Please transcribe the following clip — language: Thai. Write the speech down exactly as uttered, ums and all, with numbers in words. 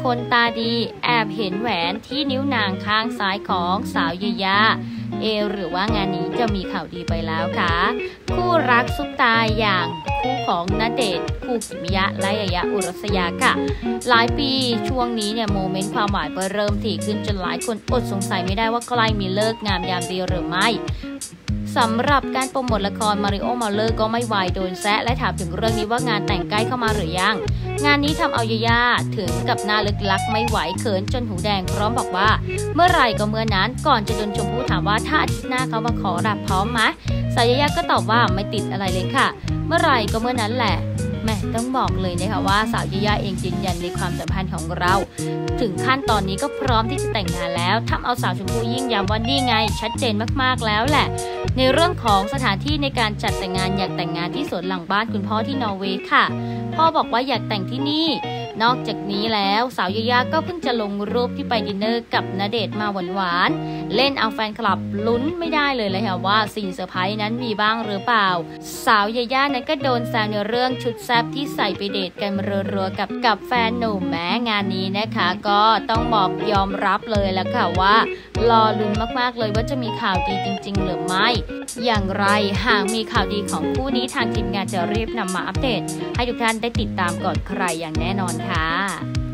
คนตาดีแอบเห็นแหวนที่นิ้วนางข้างซ้ายของสาวยายาเอหรือว่างานนี้จะมีข่าวดีไปแล้วคะคู่รักซุปตาอย่างคู่ของณเดชน์คูกิมิยะและยายาอุรัสยาค่ะหลายปีช่วงนี้เนี่ยโมเมนต์ความหวานเริ่มถี่ขึ้นจนหลายคนอดสงสัยไม่ได้ว่าใกล้มีเลิกงามยามดีหรือไม่สำหรับการโปรโมทละครมาริโอมาเลอร์ก็ไม่ไหวโดนแซะและถามถึงเรื่องนี้ว่างานแต่งใกล้เข้ามาหรือยังงานนี้ทำเอายายาถึงกับหน้าลึกลักไม่ไหวเขินจนหูแดงพร้อมบอกว่าเมื่อไหร่ก็เมื่อนั้นก่อนจะโดนชมพู่ถามว่าถ้าอาทิตย์หน้าเขามาขอรับพร้อมไหมสาวยายาก็ตอบว่าไม่ติดอะไรเลยค่ะเมื่อไหร่ก็เมื่อนั้นแหละแม่ต้องบอกเลยนะคะว่าสาวยายาเองยืนยันในความสัมพันธ์ของเราถึงขั้นตอนนี้ก็พร้อมที่จะแต่งงานแล้วทำเอาสาวชมพู่ยิ่งย้ำว่านี่ไงชัดเจนมากๆแล้วแหละในเรื่องของสถานที่ในการจัดแต่งงานอยากแต่งงานที่สวนหลังบ้านคุณพ่อที่นอร์เวย์ค่ะพ่อบอกว่าอยากแต่งที่นี่นอกจากนี้แล้วสาวยายาก็เพิ่งจะลงรูปที่ไปดินเนอร์กับณเดชน์มาหวานๆเล่นเอาแฟนคลับลุ้นไม่ได้เลยเลยค่ะว่าซีนเซอร์ไพรส์นั้นมีบ้างหรือเปล่าสาวยายานั้นก็โดนแซวในเรื่องชุดแซ่บที่ใส่ไปเดทกันรัวๆกับกับแฟนหนุ่มแม้งานนี้นะคะก็ต้องบอกยอมรับเลยแล้วค่ะว่ารอลุ้นมากๆเลยว่าจะมีข่าวดีจริงๆหรือไม่อย่างไรหากมีข่าวดีของคู่นี้ทางทีมงานจะรีบนำมาอัปเดตให้ทุกท่านได้ติดตามก่อนใครอย่างแน่นอนค่ะ